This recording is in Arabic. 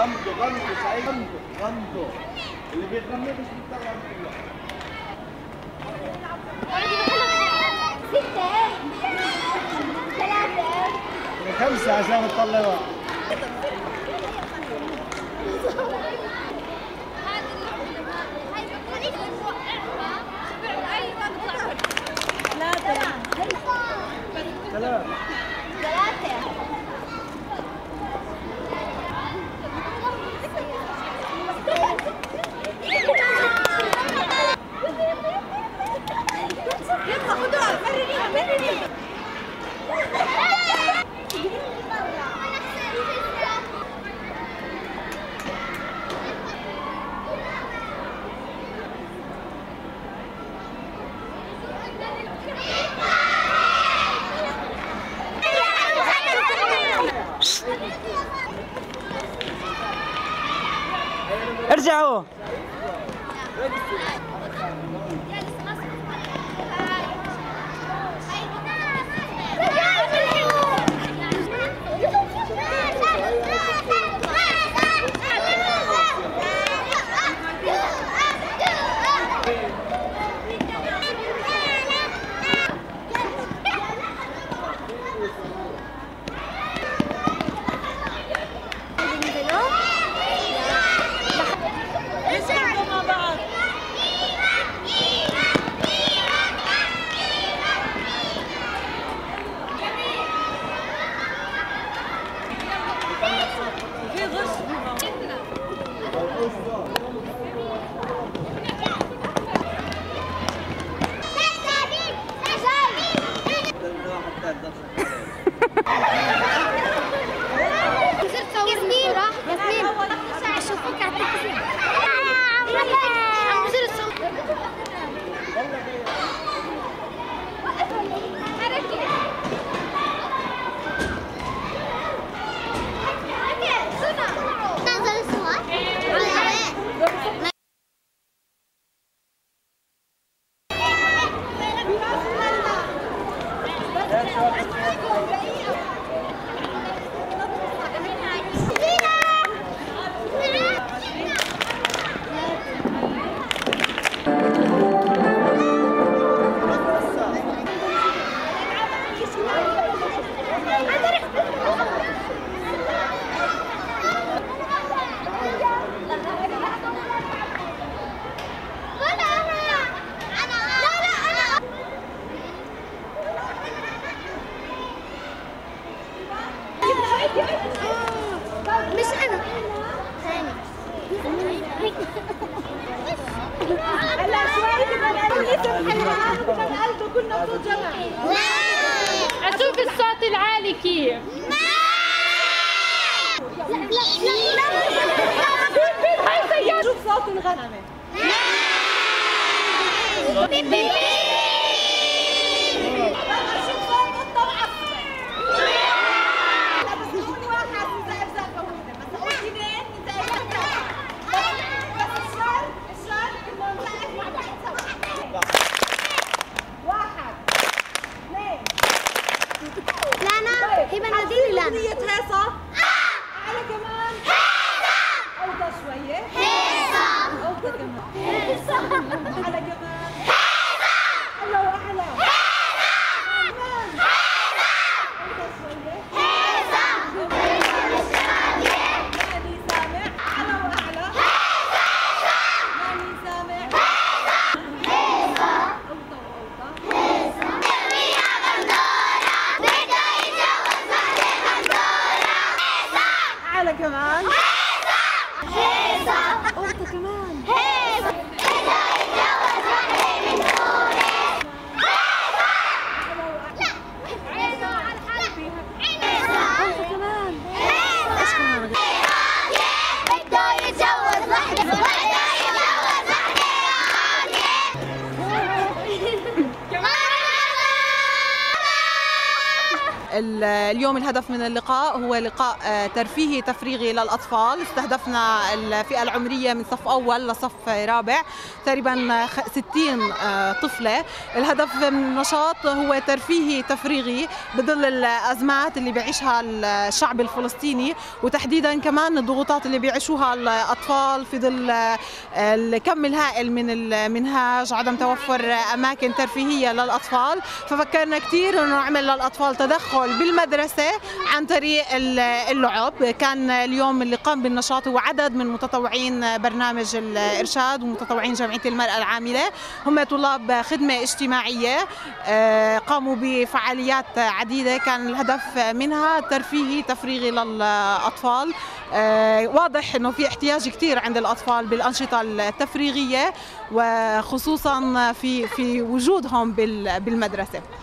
غمضوا سعيد، غمضوا اللي بيغنوا مش بيطلعوا منه. 6 3 5 عشان تطلعوا. ارجعوا. مش أنا هلا شوي كنا نقلب كنا بصوت جمع. أشوف الصوت العالي كيف. هاي سيارة شوف صوت الغنمة. هبة ناديني لا هيصة. أعلى كمان. هيصة. أوطى شوية. هيصة. أوطى كمان. هيصة. أعلى كمان. هيصة. الله أعلى. هيصة. كمان. هيصة. أوطى شوية. هيصة. ماني سامع. أعلى وأعلى. هيصة. ماني سامع. هيصة. هيصة. أوطى وأوطى. هيصة. أعلى كمان. هيصة. هيصة. أوطى كمان. هيصة. إذا يتجوز وحدي من تونس. هيصة. لا. هيصة على حالي. هيصة. أوطى كمان. هيصة. إيش كمان؟ بده يتجوز وحدي. بده يتجوز وحدي. اليوم الهدف من اللقاء هو لقاء ترفيهي تفريغي للأطفال. استهدفنا الفئة العمرية من صف أول لصف رابع، تقريبا 60 طفلة. الهدف من النشاط هو ترفيهي تفريغي بظل الأزمات اللي بيعيشها الشعب الفلسطيني، وتحديدا كمان الضغوطات اللي بيعيشوها الأطفال في ظل الكم الهائل من المنهاج، عدم توفر أماكن ترفيهية للأطفال. ففكرنا كثير إنه نعمل للأطفال تدخل بالمدرسة عن طريق اللعب. كان اليوم اللي قام بالنشاط هو عدد من متطوعين برنامج الإرشاد ومتطوعين جمعية المرأة العاملة، هم طلاب خدمة اجتماعية قاموا بفعاليات عديدة كان الهدف منها ترفيهي تفريغي للأطفال. واضح إنه في احتياج كثير عند الأطفال بالأنشطة التفريغية، وخصوصا في وجودهم بالمدرسة.